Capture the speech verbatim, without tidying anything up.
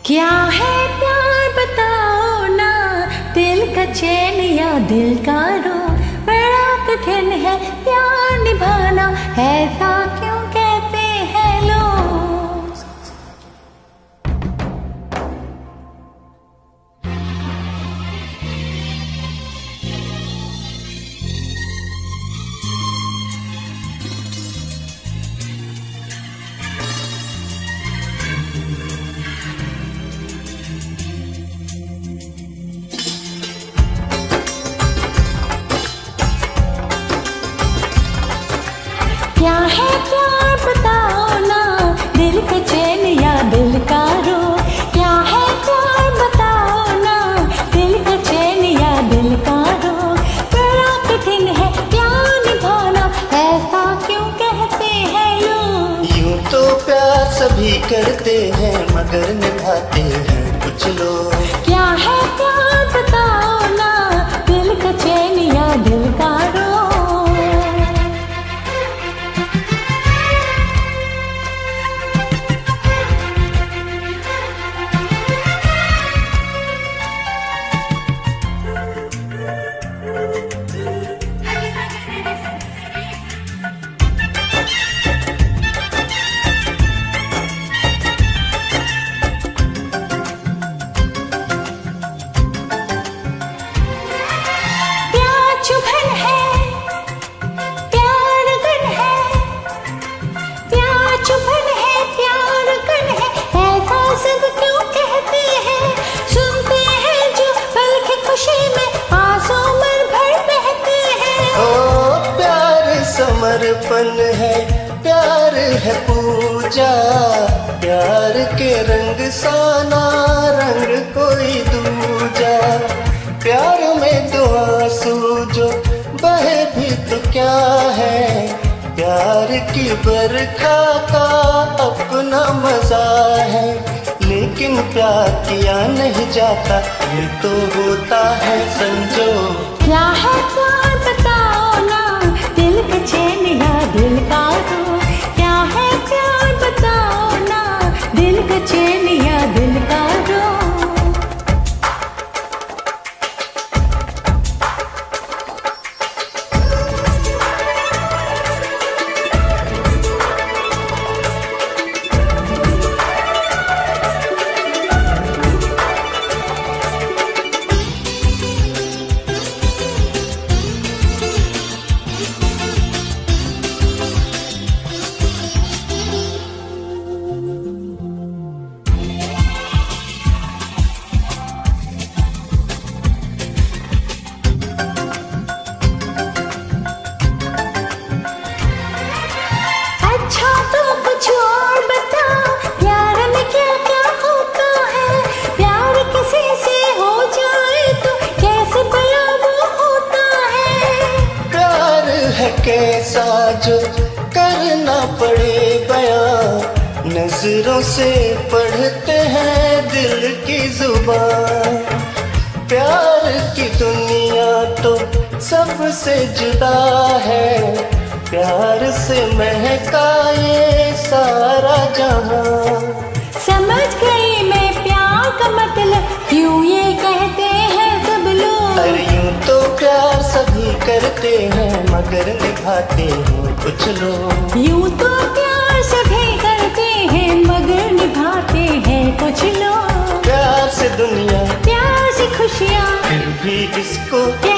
क्या है प्यार बताओ ना, दिल का चैन या दिल का रो। बड़ा कठिन है प्यार निभाना, ऐसा क्यों कहते हैं लोग। क्या है प्यार बताओ ना, दिल का चैन या दिल का रो। क्या है प्यार बताओ ना, दिल का चैन या दिल का रो। बड़ा कठिन है प्यार निभाना, ऐसा क्यों कहते हैं लोग। यूं तो प्यार सभी करते हैं, मगर निभाते हैं कुछ लोग। क्या है प्यार बताओ ना, दिल का चैन या दिल का रो। समर्पण है प्यार है पूजा, प्यार के रंग साना रंग कोई दूजा। प्यार में दो आंसू जो बहे भी तो क्या है, प्यार की बरखा का अपना मजा है। लेकिन प्यार किया नहीं जाता, ये तो होता है संजोग। क्या है प्यार बताओ ना, दिल का चैन या दिल का रो। क्या है प्यार बताओ ना, दिल का चैन या दिल का रो। कैसा जो करना पड़े बयां, नजरों से पढ़ते हैं दिल की जुबान। प्यार की दुनिया तो सबसे जुदा है, प्यार से महका ये सारा जहां। समझ गई मैं प्यार का मतलब, क्यों ये कहते हैं सब लोग। अरे यूं तो प्यार सभी करते हैं, मगर निभाते हैं कुछ लोग। यूं तो प्यार सभी करते हैं, मगर निभाते हैं कुछ लोग। प्यार से दुनिया, प्यार से खुशियाँ, फिर भी इसको